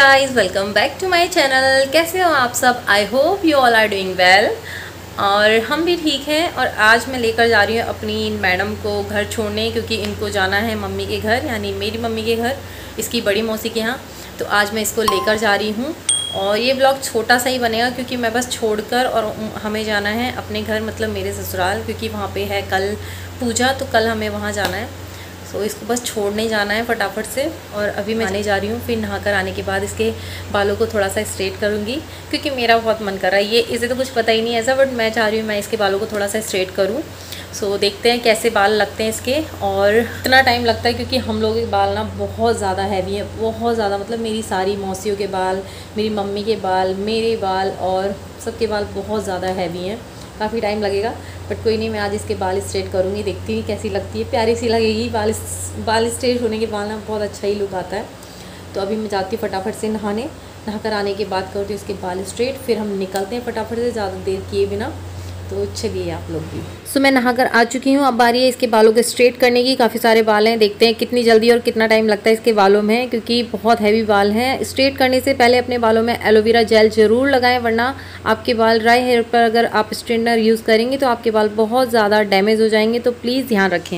Guys, welcome back to my channel. कैसे हो आप सब? I hope you all are doing well. और हम भी ठीक हैं। और आज मैं लेकर जा रही हूँ अपनी मैडम को घर छोड़ने, क्योंकि इनको जाना है मम्मी के घर, यानी मेरी मम्मी के घर, इसकी बड़ी मौसी के यहाँ। तो आज मैं इसको लेकर जा रही हूँ। और ये ब्लॉग छोटा सा ही बनेगा, क्योंकि मैं बस छोड़कर और हमें जाना है अपने घर, मतलब मेरे ससुराल, क्योंकि वहाँ पे है कल पूजा, तो कल हमें वहाँ जाना है। तो इसको बस छोड़ने जाना है फटाफट से। और अभी मैं आने जा रही हूँ। फिर नहाकर आने के बाद इसके बालों को थोड़ा सा स्ट्रेट करूँगी, क्योंकि मेरा बहुत मन कर रहा है। ये इसे तो कुछ पता ही नहीं ऐसा, बट मैं चाह रही हूँ मैं इसके बालों को थोड़ा सा स्ट्रेट करूँ। सो देखते हैं कैसे बाल लगते हैं इसके, और इतना टाइम लगता है, क्योंकि हम लोगों के बाल ना बहुत ज़्यादा हैवी है, बहुत ज़्यादा। मतलब मेरी सारी मौसियों के बाल, मेरी मम्मी के बाल, मेरे बाल और सबके बाल बहुत ज़्यादा हैवी हैं। काफ़ी टाइम लगेगा, बट कोई नहीं, मैं आज इसके बाल स्ट्रेट करूँगी। देखती हूँ कैसी लगती है, प्यारी सी लगेगी। बाल स्ट्रेट होने के बाद ना बहुत अच्छा ही लुक आता है। तो अभी मैं जाती हूँ फटाफट से नहाने। नहाकर आने के बाद करती हूँ इसके बाल स्ट्रेट, फिर हम निकलते हैं फटाफट से, ज़्यादा देर किए बिना। तो चलिए आप लोग भी। सो मैं नहाकर आ चुकी हूँ। अब बारी है इसके बालों को स्ट्रेट करने की। काफ़ी सारे बाल हैं, देखते हैं कितनी जल्दी और कितना टाइम लगता है इसके बालों में, क्योंकि बहुत हैवी बाल हैं। स्ट्रेट करने से पहले अपने बालों में एलोवेरा जेल ज़रूर लगाएं, वरना आपके बाल ड्राई हेयर पर अगर आप स्ट्रेटनर यूज़ करेंगे तो आपके बाल बहुत ज़्यादा डैमेज हो जाएंगे। तो प्लीज़ ध्यान रखें।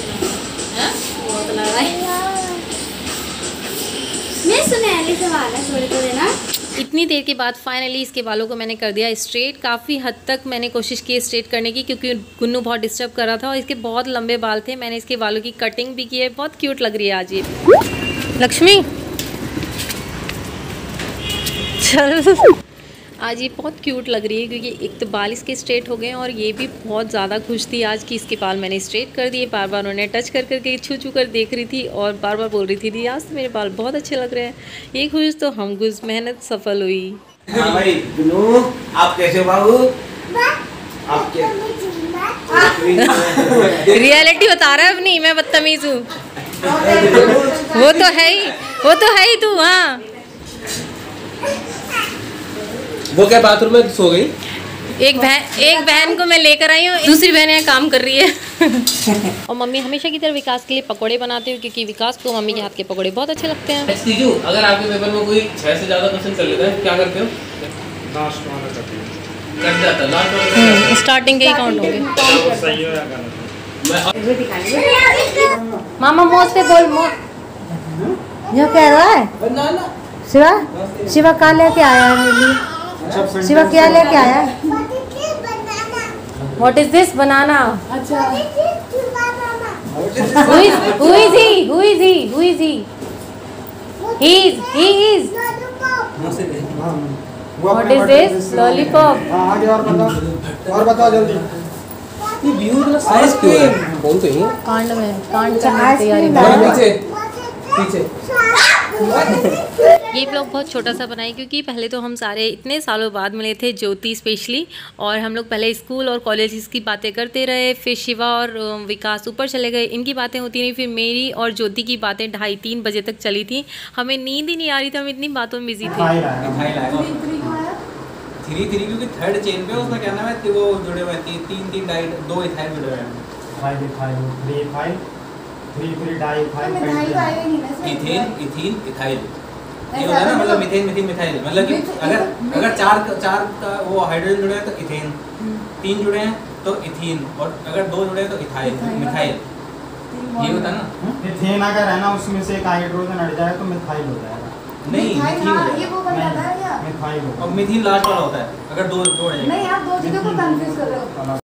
इतनी देर के बाद फाइनली इसके बालों को मैंने कर दिया स्ट्रेट। काफ़ी हद तक मैंने कोशिश की स्ट्रेट करने की, क्योंकि गुन्नू बहुत डिस्टर्ब कर रहा था और इसके बहुत लंबे बाल थे। मैंने इसके बालों की कटिंग भी की है, बहुत क्यूट लग रही है आज ये। लक्ष्मी चल, आज ये बहुत क्यूट लग रही है, क्योंकि एक तो बाल इसके स्ट्रेट हो गए और ये भी बहुत ज़्यादा खुश थी आज कि इसके बाल मैंने स्ट्रेट कर दिए। बार बार उन्हें टच कर करके छू छू कर देख रही थी और बार बार बोल रही थी दी आज तो मेरे बाल बहुत अच्छे लग रहे हैं। ये खुश तो हम खुश, मेहनत सफल हुई। हाँ भाई गुनू, आप कैसे हो बाबू? आप रियलिटी बता रहा है अपनी, मैं बदतमीज हूँ। वो तो है ही, वो तो है ही तू। हाँ, वो क्या बाथरूम में सो गई? एक बहन को मैं लेकर आई हूँ, दूसरी बहन यहाँ काम कर रही है। और मम्मी हमेशा की तरह विकास के लिए पकोड़े बनाते हो, क्योंकि विकास को मम्मी के हाथ के पकोड़े बहुत अच्छे लगते हैं। तीजू, अगर आपके पेपर में कोई 6 से ज़्यादा क्वेश्चन कर लेता है, क्या करते हो? लास्ट वाला करते हैं। कट जाता है, लास्ट वाला स्टार्टिंग के ही काउंट होंगे। सही हो या गलत? मामा मोज पे बोल, मोज जो कह रहा है बनाना। शिवा, शिवा क्या लेके आया है मेरे लिए? शिवा क्या लेके आया है? What is this? बनाना। अच्छा, Who is he? Who is he? Who is he? He is. What is this? Lollipop. हाँ, आगे और बताओ जल्दी। ये व्यू ना आइसक्रीम बोल तो ही। कांड करने की तैयारी और पीछे पीछे। ये ब्लॉग बहुत छोटा सा बनाए, क्योंकि पहले तो हम सारे इतने सालों बाद मिले थे, ज्योति स्पेशली, और हम लोग पहले स्कूल और कॉलेज की बातें करते रहे। फिर शिवा और विकास ऊपर चले गए, इनकी बातें होती रही। फिर मेरी और ज्योति की बातें 2:30-3 बजे तक चली थी। हमें नींद ही नहीं आ रही थी, हम इतनी बातों में बिजी थे। थ्री क्योंकि थर्ड चेन पे उसमें क्या नाम है, वो जुड़े हुए हैं, 3 डाई 2 इथाइल जुड़े हुए हैं। इथीन इथाइल, ये होता है ना, मतलब मीथेन मिथाइल। मतलब कि अगर चार का वो हाइड्रोजन जुड़े हैं तो इथेन, 3 जुड़े हैं तो इथीन, और अगर 2 जुड़े हैं तो इथाइल मिथाइल। ये होता है ना, मिथेन अगर है ना, उसमें से एक हाइड्रोजन हट जाए तो मिथाइल हो जाएगा। नहीं मिथीन हो ये वो बन जाता है क्या? मिथाइल और मिथीन लास्ट वाला होता है, अगर 2 जोड़े नहीं, आप दो चीजों को कंफ्यूज कर रहे हो।